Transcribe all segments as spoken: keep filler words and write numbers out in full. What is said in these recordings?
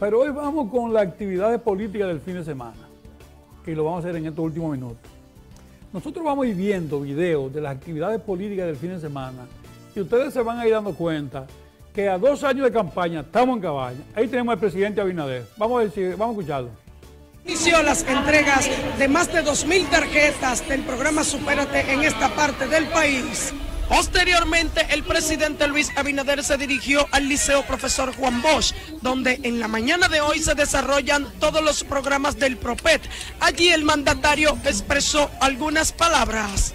Pero hoy vamos con las actividades políticas del fin de semana, que lo vamos a hacer en estos últimos minutos. Nosotros vamos a ir viendo videos de las actividades políticas del fin de semana y ustedes se van a ir dando cuenta que a dos años de campaña estamos en cabaña. Ahí tenemos al presidente Abinader. Vamos a ver si, vamos a escucharlo. Inició las entregas de más de dos mil tarjetas del programa Supérate en esta parte del país. Posteriormente, el presidente Luis Abinader se dirigió al Liceo Profesor Juan Bosch, donde en la mañana de hoy se desarrollan todos los programas del PROPET. Allí el mandatario expresó algunas palabras.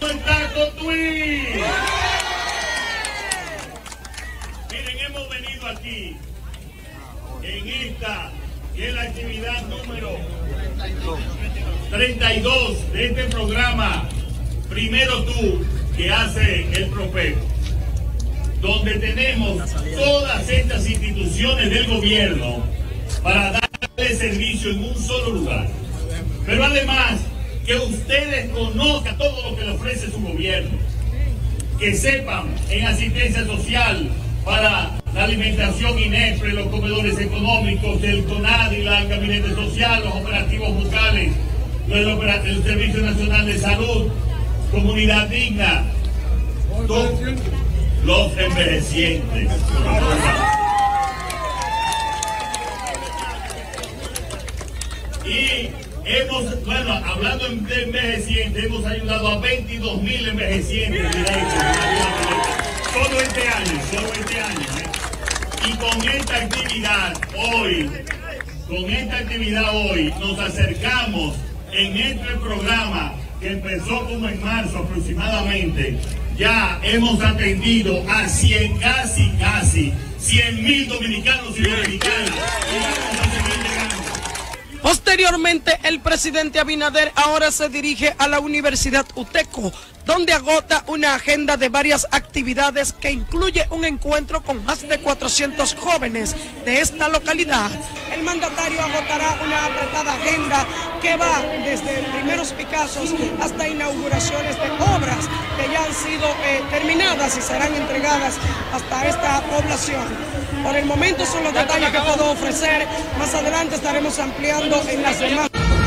Miren, hemos venido aquí en esta, que es la actividad número treinta y dos de este programa, Primero Tú, que hace el PROPET, donde tenemos todas estas instituciones del gobierno para darle servicio en un solo lugar. Pero además, que ustedes conozcan todo lo que le ofrece su gobierno, que sepan en asistencia social para la alimentación INEFRE, los comedores económicos, el CONADI, el Gabinete Social, los operativos bucales, el, el Servicio Nacional de Salud, Comunidad Digna, todos los envejecientes. Y hemos, bueno, hablando de envejecientes, hemos ayudado a veintidós mil envejecientes directos, solo este año, solo este año. ¿eh? Y con esta actividad hoy, con esta actividad hoy, nos acercamos en este programa que empezó como en marzo aproximadamente. Ya hemos atendido a cien, casi, casi, cien mil dominicanos y dominicanas. Y vamos a seguir llegando. Posteriormente, el presidente Abinader ahora se dirige a la Universidad UTECO, donde agota una agenda de varias actividades que incluye un encuentro con más de cuatrocientos jóvenes de esta localidad. El mandatario agotará una apretada agenda que va desde primeros Picassos hasta inauguraciones de obras que ya han sido eh, terminadas y serán entregadas hasta esta población. Por el momento son los detalles que puedo ofrecer. Más adelante estaremos ampliando en las demás.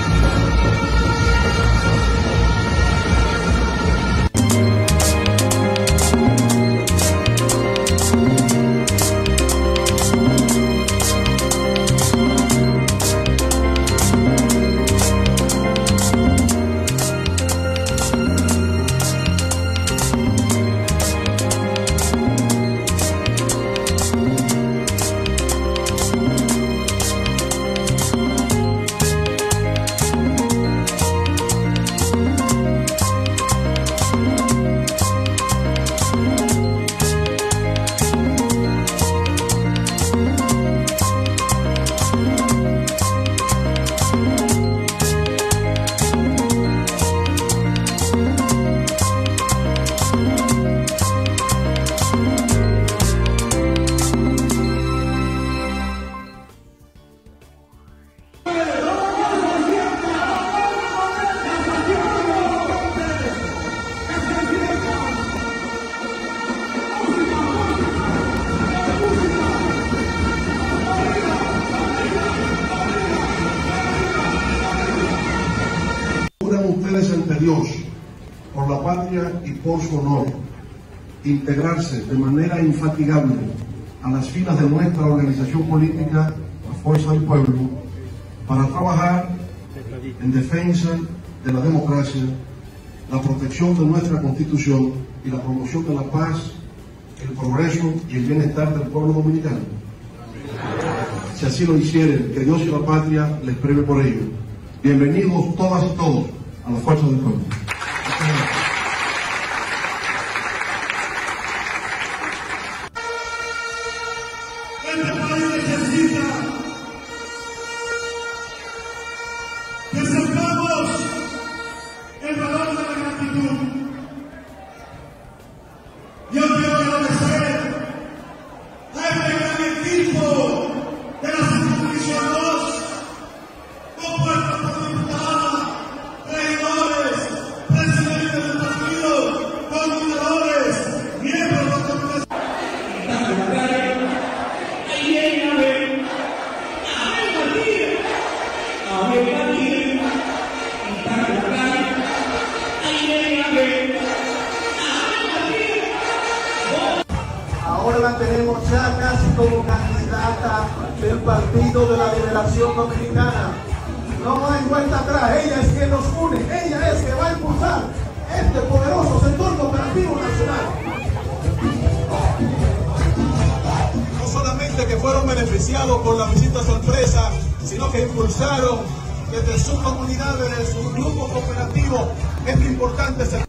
Ustedes ante Dios, por la patria y por su honor, integrarse de manera infatigable a las filas de nuestra organización política, la Fuerza del Pueblo, para trabajar en defensa de la democracia, la protección de nuestra Constitución y la promoción de la paz, el progreso y el bienestar del pueblo dominicano. Si así lo hicieren, que Dios y la patria les premie por ello. Bienvenidos todas y todos a la Fuerza del Pueblo. Este país necesita que sepamos el valor de la gratitud. Yo quiero agradecer a este gran equipo de la circunscripción dos, compuesto por diputadas, regidores, ya casi como candidata del Partido de la Liberación Dominicana. No hay vuelta atrás, ella es quien nos une, ella es que va a impulsar este poderoso sector cooperativo nacional. No solamente que fueron beneficiados por la visita sorpresa, sino que impulsaron desde sus comunidades, desde su grupo cooperativo, este importante sector.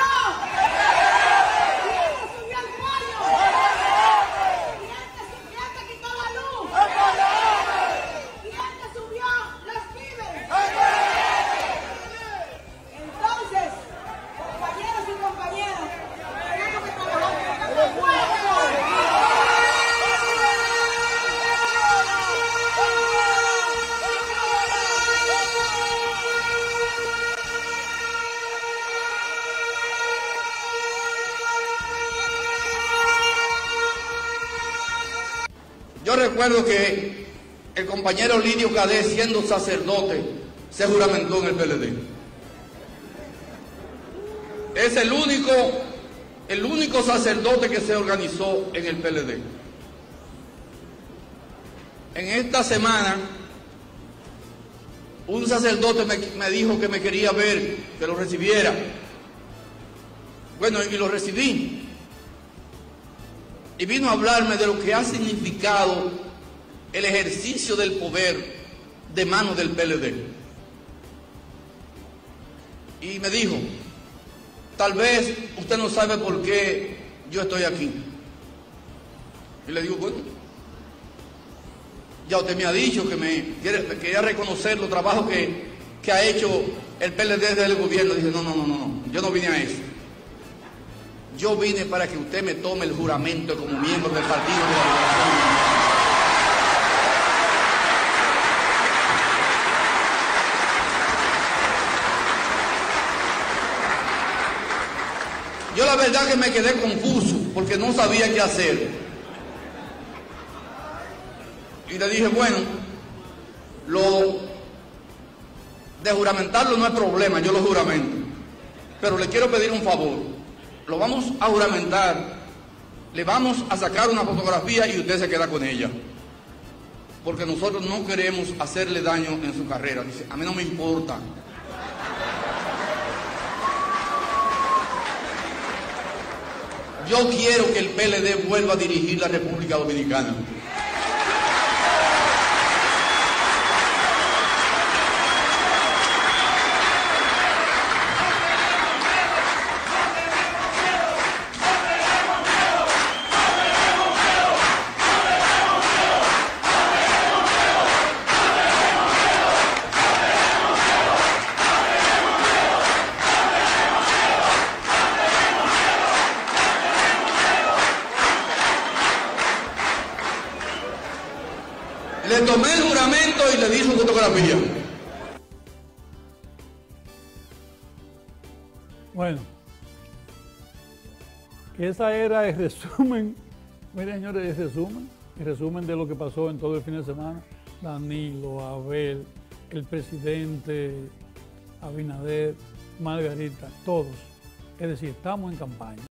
Yo recuerdo que el compañero Lidio Cadet, siendo sacerdote, se juramentó en el P L D. Es el único, el único sacerdote que se organizó en el P L D. En esta semana, un sacerdote me, me dijo que me quería ver, que lo recibiera. Bueno, y lo recibí. Y vino a hablarme de lo que ha significado el ejercicio del poder de manos del P L D. Y me dijo, tal vez usted no sabe por qué yo estoy aquí. Y le digo, bueno, ya usted me ha dicho que me quiere, quería reconocer los trabajos que, que ha hecho el P L D desde el gobierno. Dice, no, no, no, no, yo no vine a eso. Yo vine para que usted me tome el juramento como miembro del Partido de la Liberación. Yo la verdad que me quedé confuso porque no sabía qué hacer. Y le dije, bueno, lo de juramentarlo no es problema, yo lo juramento. Pero le quiero pedir un favor. Lo vamos a juramentar, le vamos a sacar una fotografía y usted se queda con ella. Porque nosotros no queremos hacerle daño en su carrera. Dice, a mí no me importa. Yo quiero que el P L D vuelva a dirigir la República Dominicana. Le tomé el juramento y le di su fotografía. Bueno, que esa era el resumen, miren señores, el resumen, el resumen de lo que pasó en todo el fin de semana. Danilo, Abel, el presidente Abinader, Margarita, todos. Es decir, estamos en campaña.